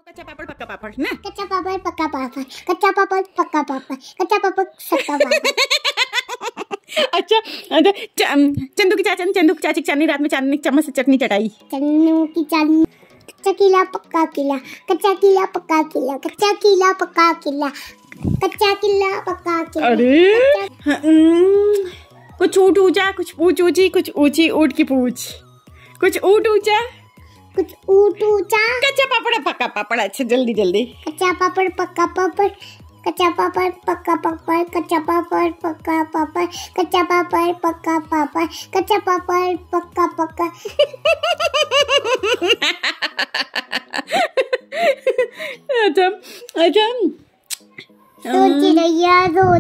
कच्चा पापड़ पक्का पापड़ ना, कच्चा पापड़ पक्का पापड़, कच्चा पापड़ पक्का पापड़, कच्चा पापड़ सच्चा पापड़। अच्छा चंदू की चाची चांदनी रात में चांदनी चम्मच से चटनी चटाई। चन्नू की चांदनी कच्चा कीला पक्का कीला, कच्चा कीला पक्का कीला, कच्चा कीला पक्का कीला, कच्चा कीला पक्का कीला। अरे कुछ ऊँट ऊँचा, कुछ पूछ ऊँची, कुछ ऊँची ऊँट की पूछ, कुछ ऊँट ऊँचा, कुछ ऊँट ऊँचा। कच्चा पापड़ पक्का पापड़। अच्छा जल्दी जल्दी। कच्चा पापड़ पक्का पापड़, कच्चा पापड़ पक्का पापड़, कच्चा पापड़ पक्का पापड़, कच्चा पापड़ पक्का पापड़, कच्चा पापड़ पक्का पक्का। अच्छा सोच रैया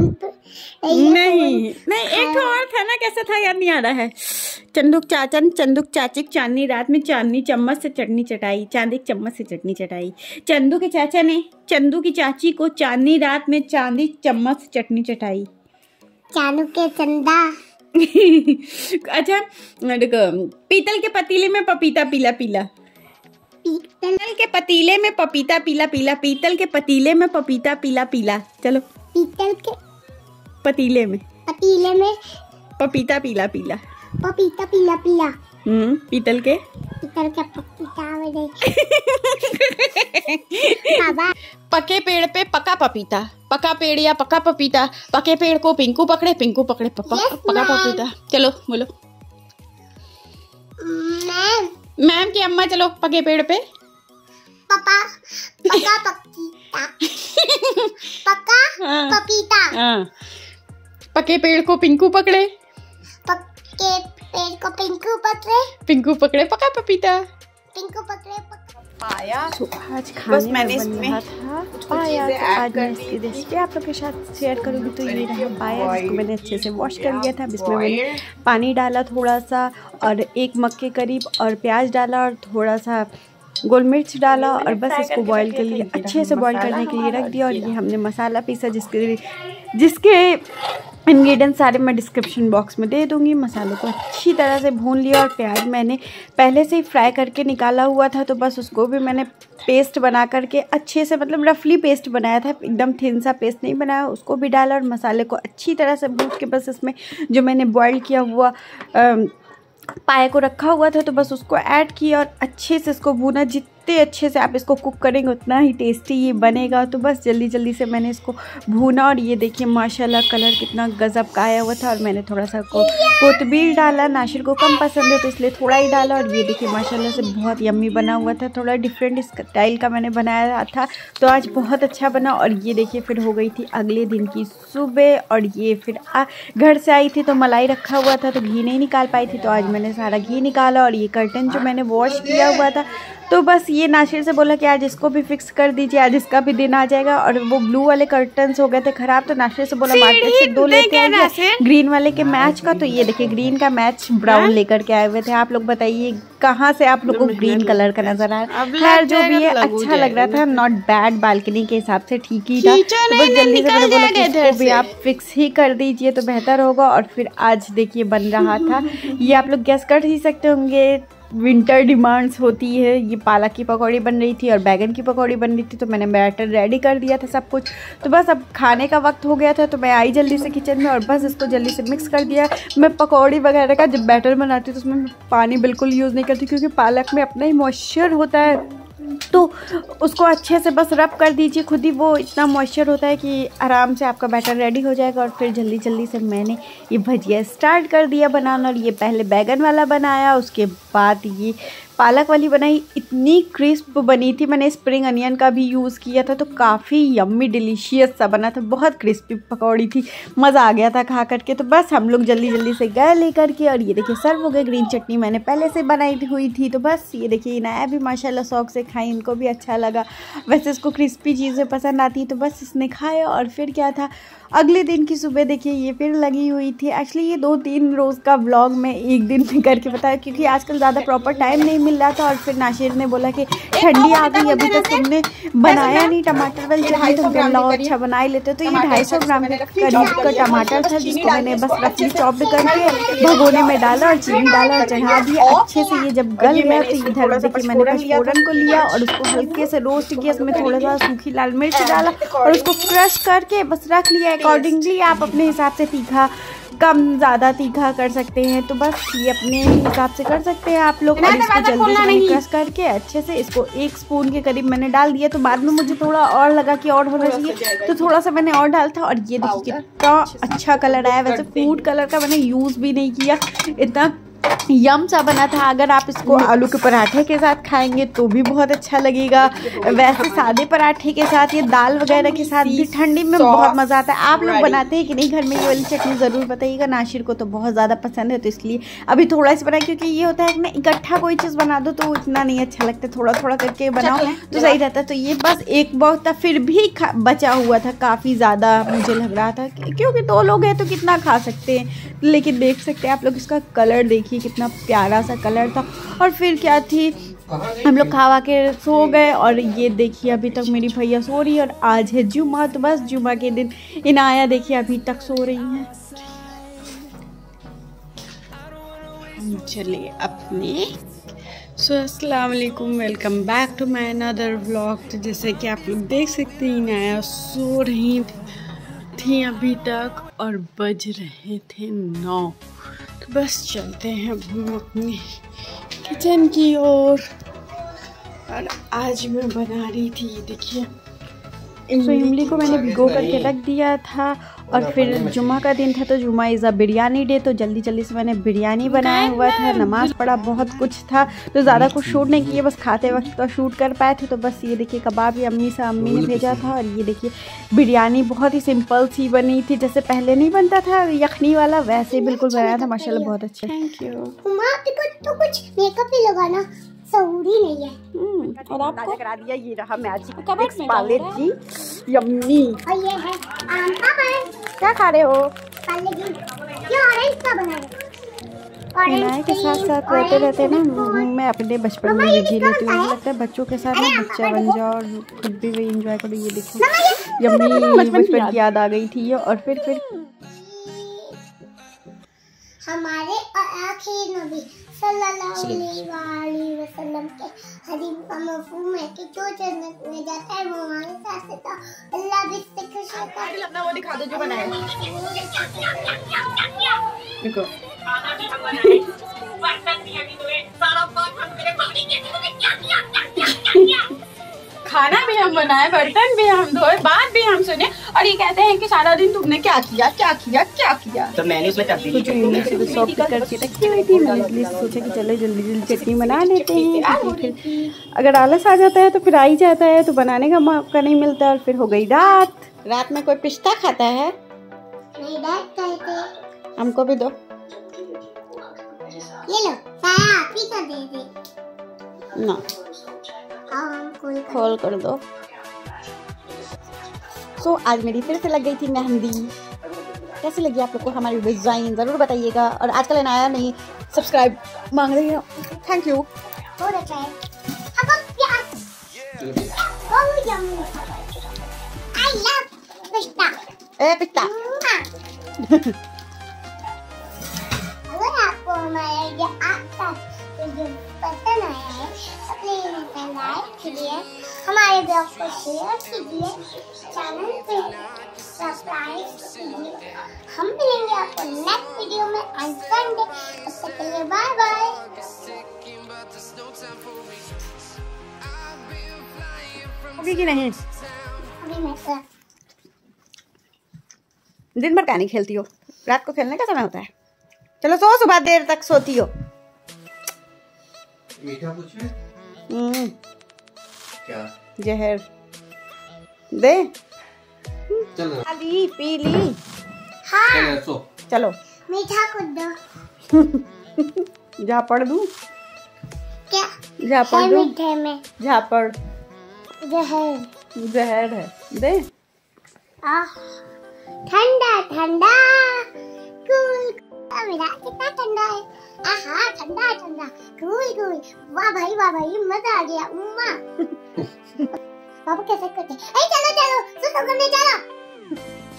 नहीं एक और था ना, कैसा था याद नहीं आ रहा है। चंदुक चाची चांदनी रात में चांदनी चम्मच से चटनी चटाई, चांदी चम्मच से चटनी चटाई। चंदू के चाचा ने चंदू की चाची को चांदनी रात में चांदी चम्मच से चटनी चटाई। चानू के चंदा। अच्छा पीतल के पतीले में पपीता पीला पीला, पीतल के पतीले में पपीता पीला पीला, पीतल के पतीले में पपीता पीला पीला। चलो पीतल के पतीले में पपीता पीला पीला, पपीता पीला पीला। पीतल के पपीता बाबा। पके पेड़ पे पका पपीता, पका पेड़ या पका पपीता, पके पेड़ को पिंकू पकड़े पपा पका पपीता। चलो बोलो मैम की अम्मा। चलो पके पेड़ पे पका पपीता, पका पपीता। हाँ पके पेड़ को पिंकू पकड़े, पके पेड़ को पिंकू पकड़े पका पपीता। पिंकू पकड़े पाया। आज खाने मैंने में बन रहा था पाया, तो आज मैं इसकी रेसिपी आप लोग के साथ शेयर करूँगी। तो ये रहा पाया, जिसको मैंने अच्छे से वॉश कर लिया था। इसमें मैंने पानी डाला थोड़ा सा, और एक मग के करीब, और प्याज डाला, और थोड़ा सा गोल मिर्च डाला, और बस इसको बॉईल के लिए अच्छे से बॉईल करने के लिए रख दिया। और ये हमने मसाला पीसा, जिसके इंग्रेडिएंट्स सारे मैं डिस्क्रिप्शन बॉक्स में दे दूँगी। मसालों को अच्छी तरह से भून लिया, और प्याज मैंने पहले से ही फ्राई करके निकाला हुआ था, तो बस उसको भी मैंने पेस्ट बना करके अच्छे से, मतलब रफली पेस्ट बनाया था, एकदम थिन सा पेस्ट नहीं बनाया। उसको भी डाला और मसाले को अच्छी तरह से भून के बस इसमें जो मैंने बॉईल किया हुआ पाए को रखा हुआ था, तो बस उसको ऐड किया और अच्छे से इसको भूना। जितने अच्छे से आप इसको कुक करेंगे उतना ही टेस्टी ये बनेगा। तो बस जल्दी जल्दी से मैंने इसको भूना, और ये देखिए माशाल्लाह कलर कितना गजब का आया हुआ था। और मैंने थोड़ा सा कोतमीर डाला, नाशिर को कम पसंद है तो इसलिए थोड़ा ही डाला। और ये देखिए माशाल्लाह से बहुत यम्मी बना हुआ था। थोड़ा डिफरेंट स्टाइल का मैंने बनाया था, तो आज बहुत अच्छा बना। और ये देखिए फिर हो गई थी अगले दिन की सुबह, और ये फिर घर से आई थी तो मलाई रखा हुआ था, तो घी नहीं निकाल पाई थी, तो आज मैंने सारा घी निकाला। और ये कर्टन जो मैंने वॉश किया हुआ था, तो बस ये नाशिर से बोला कि आज इसको भी फिक्स कर दीजिए, आज इसका भी दिन आ जाएगा। और वो ब्लू वाले कर्टन्स हो गए थे खराब, तो नाशिर से बोला मार्केट से 2 लेते हैं ग्रीन वाले के मैच का। तो ये देखिए ग्रीन का मैच ब्राउन लेकर के आए हुए थे। आप लोग बताइए कहाँ से आप लोग को ग्रीन कलर का नजर आया। खैर जो भी है अच्छा लग रहा था, नॉट बैड, बालकनी के हिसाब से ठीक ही था। तो बस जल्दी से मैंने बोला कि इसको भी आप फिक्स ही कर दीजिए तो बेहतर होगा। और फिर आज देखिए बन रहा था, ये आप लोग गेस कर ही सकते होंगे, विंटर डिमांड्स होती है। ये पालक की पकौड़ी बन रही थी और बैगन की पकौड़ी बन रही थी, तो मैंने बैटर रेडी कर दिया था सब कुछ। तो बस अब खाने का वक्त हो गया था, तो मैं आई जल्दी से किचन में, और बस इसको जल्दी से मिक्स कर दिया। मैं पकौड़ी वगैरह का जब बैटर बनाती हूँ तो उसमें पानी बिल्कुल यूज़ नहीं करती, क्योंकि पालक में अपना ही मॉइस्चर होता है, तो उसको अच्छे से बस रब कर दीजिए। खुद ही वो इतना मॉइस्चर होता है कि आराम से आपका बैटर रेडी हो जाएगा। और फिर जल्दी जल्दी से मैंने ये भजिया स्टार्ट कर दिया बनाना। और ये पहले बैगन वाला बनाया, उसके बाद ये पालक वाली बनाई। इतनी क्रिस्प बनी थी, मैंने स्प्रिंग अनियन का भी यूज़ किया था, तो काफ़ी यम्मी डिलीशियस सा बना था। बहुत क्रिस्पी पकौड़ी थी, मज़ा आ गया था खा करके। तो बस हम लोग जल्दी जल्दी से गए लेकर के, और ये देखिए सर्व हो गए। ग्रीन चटनी मैंने पहले से बनाई हुई थी, तो बस ये देखिए नया भी माशाल्लाह शौक से खाई, इनको भी अच्छा लगा। वैसे इसको क्रिस्पी चीज़ें पसंद आती हैं, तो बस इसने खाया। और फिर क्या था, अगले दिन की सुबह देखिए ये फिर लगी हुई थी। एक्चुअली ये 2-3 रोज़ का व्लॉग मैं एक दिन में करके बताया, क्योंकि आजकल ज़्यादा प्रॉपर टाइम नहीं मिल रहा था। और फिर नाशिर ने बोला कि ठंडी आ गई, अभी तक तुमने बनाया नहीं टमाटर वाली चटनी, तुम कह लाओ अच्छा बना ही लेते। तो ये 250 ग्राम के करीब का टमाटर था, जिसको मैंने बस रफली चॉप करके भगोने में डाला और चीनी डाला और चढ़ा दिया। अच्छे से ये जब गल गया तो इधर देखिए मैंने पचफोरन को लिया और उसको हल्के से रोस्ट किया, उसमें थोड़ा सा सूखी लाल मिर्च डाला और उसको क्रश करके बस रख लिया। अकॉर्डिंगली आप अपने हिसाब से तीखा कम ज़्यादा तीखा कर सकते हैं, तो बस ये अपने हिसाब से कर सकते हैं आप लोग। और इसको जल्दी से क्रश करके अच्छे से इसको 1 स्पून के करीब मैंने डाल दिया। तो बाद में मुझे थोड़ा और लगा कि और होना चाहिए, तो थोड़ा सा मैंने और डाला था। और ये देखिए कितना अच्छा कलर आया। वैसे फूड कलर का मैंने यूज़ भी नहीं किया, इतना यम सा बना था। अगर आप इसको आलू के पराठे के साथ खाएंगे तो भी बहुत अच्छा लगेगा। वैसे सादे पराठे के साथ, ये दाल वगैरह के साथ भी ठंडी में बहुत मज़ा आता है। आप लोग बनाते हैं कि नहीं घर में ये वाली चटनी ज़रूर बताइएगा। नाशिर को तो बहुत ज़्यादा पसंद है, तो इसलिए अभी थोड़ा सा बनाए, क्योंकि ये होता है कि ना इकट्ठा कोई चीज़ बना दो तो इतना नहीं अच्छा लगता, थोड़ा थोड़ा करके बनाओ तो सही रहता है। तो ये बस एक बहुत था, फिर भी बचा हुआ था काफ़ी ज़्यादा मुझे लग रहा था, क्योंकि 2 लोग हैं तो कितना खा सकते हैं। लेकिन देख सकते हैं आप लोग, इसका कलर देखिए कितना प्यारा सा कलर था। और फिर क्या थी, हम लोग खावा के सो गए। और ये देखिए अभी तक मेरी भैया सो रही है और आज है जुम्मा, तो बस जुम्मा के दिन इनाया देखिए अभी तक सो रही हैं। चलिए अपने अस्सलाम वालेकुम, welcome back to my another vlog. तो जैसे कि आप लोग देख सकते हैं इनाया सो रही थी अभी तक और बज रहे थे 9। तो बस चलते हैं हम अपनी किचन की ओर। और आज मैं बना रही थी, ये देखिए इमली को मैंने भिगो करके रख दिया था। और फिर जुम्मा का दिन था, तो जुम्मा इज़ अ बिरयानी डे, तो जल्दी जल्दी से मैंने बिरयानी बनाया हुआ था। नमाज़ पढ़ा, बहुत कुछ था तो ज़्यादा कुछ शूट नहीं किए, बस खाते वक्त तो शूट कर पाए थे। तो बस ये देखिए कबाब ये अम्मी ने भेजा था। और ये देखिए बिरयानी बहुत ही सिंपल सी बनी थी, जैसे पहले नहीं बनता था यखनी वाला, वैसे बिल्कुल बनाया था। माशाल्लाह बहुत अच्छा। Thank you. तो कुछ मेकअप भी लगाना जरूरी नहीं है। और आपको करा दिया, ये रहा मैजिक पाले जी यम्मी। और ये है आम का पान। क्या खा रहे हो? पाले जी ये ऑरेंज का बना है। इनाया के साथ साथ रहते ना, मैं अपने बचपन में जी लेती हूँ। लगता है बच्चों के साथ ना बच्चा बन जाओ और खुद भी वही एंजॉय करो। ये देखो यम्मी बचपन की याद आ गई थी। और फिर हमारे आखिरी नबी सल्लल्लाहु अलैहि वसल्लम के हदीस का मफ़हूम है कि जो जन्नत में जाता है वो हमारे साथ रहता है। अल्लाह भी इससे खुश होता है। अपना वो दिखा दो जो बनाया। देखो खाना भी हम बनाए, बर्तन भी हम धोए, बात भी हम सुने, और ये कहते हैं कि सारा दिन तुमने क्या किया क्या किया क्या किया। तो मैंने उसमें तब्दीली करके रखी हुई थी। मैंने इसलिए सोचा कि चलो जल्दी जल्दी चटनी बना लेते हैं। फिर अगर आलस आ जाता है तो फिर आ ही जाता है, तो बनाने का मौका नहीं मिलता। और फिर हो गई रात में कोई पिस्ता खाता है? नहीं डांट कहते। हमको भी दो। ये लो साया आप ही का दे दे ना, खोल कर दो। सो आज मेरी फिर से लग गई थी मेहंदी। कैसी लगी आप लोग को हमारी डिज़ाइन ज़रूर बताइएगा। और आजकल इनाया नहीं सब्सक्राइब मांग रही है, थैंक यू। बहुत अच्छा है। अब प्याज बहुत यम्मी। आई लव पिस्ता। ए पिस्ता। अगर आपको हमारा ये आता वीडियो पसंद आया है तो प्लीज लाइक कीजिए, हमारे ब्लॉग को शेयर कीजिए, चैनल को सब्सक्राइब कीजिए। हम मिलेंगे आपको नेक्स्ट वीडियो में ऑन संडे। तब तक के लिए बाय बाय। अभी की नहीं, अभी मैं सर दिन भर क्या नहीं खेलती हो? रात को खेलने का समय होता है। चलो सो, सुबह देर तक सोती हो। मीठा कुछ है? क्या? जहर दे। चलो ली पी ली। हाँ सो। चलो मीठा कुछ दो। जा पढ़ दूं? क्या जा है पढ़ दूं? मीठे में? जा पढ़। जहर। जहर है, दे। ठंडा ठंडा कूल। मेरा कितना ठंडा है, आहा ठंडा ठंडा कूल कूल। वाह भाई मजा आ गया। उम्मा पापा कैसे करते? चलो चलो सुसु करने चलो।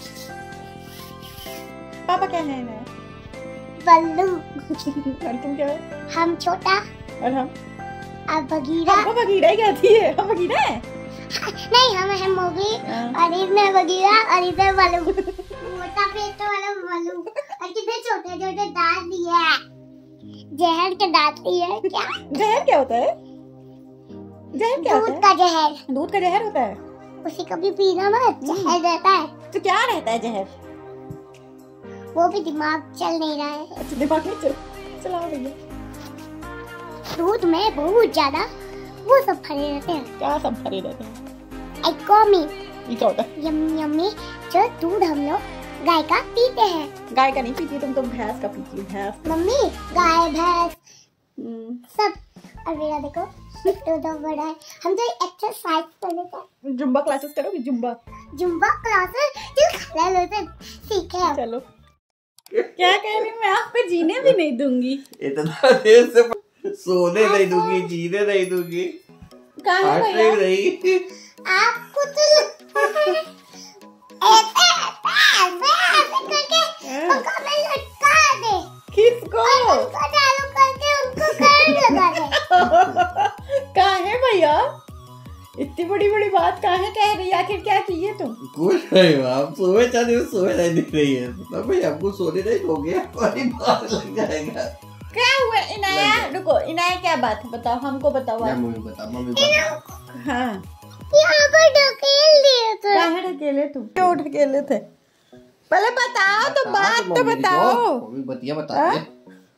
पापा क्या है ना? बल्लू। और तुम क्या हो? हम छोटा और हम? अब बगीरा। हमको बगीरा ही कहती है। हम बगीरा है? नहीं हम है मोगी और इसमें बगीरा और इधर बल्लू। मोटा पेट वाला बल्लू और कितने छोटे छोटे दांत दिए हैं। जहर के दांत दिए हैं क्या? जहर क्या होता है? जहर क्या होता दूध का जहर। है? दूध का जहर होता है? उसे कभी पीना मत, जहर रहता है। तो क्या रहता है जहर? वो भी दिमाग चल नहीं रहा है। अच्छा दिमाग में चलाओ भैया। दूध में बहुत ज्यादा वो सब भरे रहते हैं। क्या सब भरे रहते हैं? एकोमी ये क्या होता है? यम्मी जो दूध हम लोग गाय का पीते हैं। गाय का नहीं पीती तुम तो भैंस का पीती हो। भैंस। मम्मी गाय भैंस सब। और मेरा देखो तो बड़ा है। हम तो एक्सरसाइज करने का जुम्बा क्लासेस करोगे? जुम्बा क्लासेस ले लेते सीखे हम। चलो। क्या कह रही मैं आपको जीने भी नहीं दूंगी। इतना देर से सोने नहीं दूंगी, जीने नहीं दूंगी, कहाँ है भैया? नहीं। आपको तो ऐसे करके उनको मैं लटका दे। किसको? उनको चालू करके उनको करंट लगा दे। कहाँ है भैया? इतनी बड़ी बड़ी बात कहाँ कह रही है? आखिर क्या चाहिए तुम? कुछ नहीं, आप सोए चाहते हो, सोए नहीं दिख रही है। भाई हमको सोने नहीं दोगे, हमारी बात लग जाएगा। क्या हुआ इनाया? रुको इनाया क्या बात है बताओ, हमको बताओ। मम्मी बता। हाँ यहाँ पर ढकेल दिए थे। कहाँ ढकेले तुम? क्यों ढकेले थे? पहले बताओ तो, बात तो बताओ। मम्मी बतिया बता दे।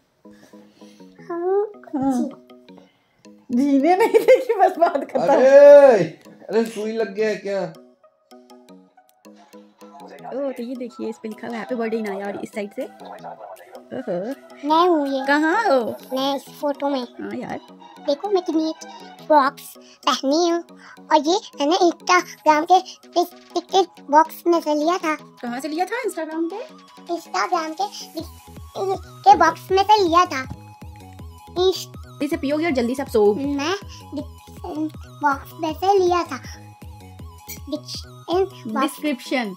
जीने नहीं देखी बस बात खत्म। अरे सुई लग गया है क्या? ओ तो ये देखिए इस पे लिखा हुआ है हैप्पी बर्थडे इनाया और इस साइड से मैं हूँ ये। कहाँ हो? मैं इस फोटो में। हाँ यार देखो मैं कितनी बॉक्स पहनी हूँ और ये मैंने इंस्टाग्राम के टिकट बॉक्स में से लिया था। कहाँ से लिया था? इंस्टाग्राम के? इंस्टाग्राम के बॉक्स में से लिया था। जल्दी से पियोगे और जल्दी से आप सो। मैं बॉक्स में से लिया था। डिस्क्रिप्शन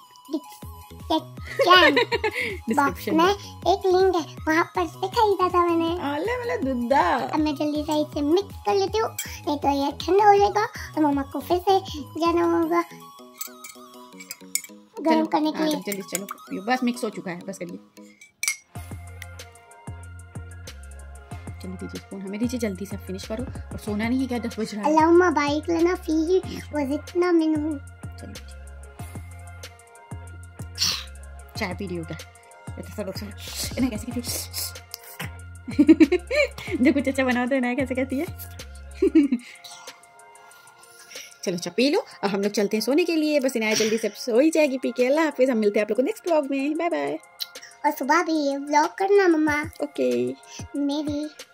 बॉक्स में एक लिंक है, वहाँ पर से खरीदा था मैंने। आले वाला दूधा। अब मैं जल्दी से इसे मिक्स कर लेती हूँ, नहीं तो ये ठंडा हो जाएगा और मम्मा को फिर से जाना होगा गर्म करने के लिए। जल्दी चलो पियो, बस मिक्स हो चुका है, बस करिए। जल्दी दीजिए स्पून, हमें दीजिए, जल्दी से फिनिश करो और सोना नहीं है क्या? 10 बज रहा है। अल्लाहुम्मा बाइक लेना फी वज़ितना मिनहु। चलो चाय पी रही हो क्या? इन्हें कैसे कहती है? जो कुछ अच्छा बनाओ तो इन्हें कैसे कहती है? चलो अच्छा पी लो और हम लोग चलते हैं सोने के लिए। बस इन्हें जल्दी से सो ही जाएगी पी के। अल्लाह हाफिज़, हम मिलते हैं आप लोग को नेक्स्ट व्लॉग में। Bye bye. और सुबह भी ये व्लॉग करना मम्मा। ओके मेरी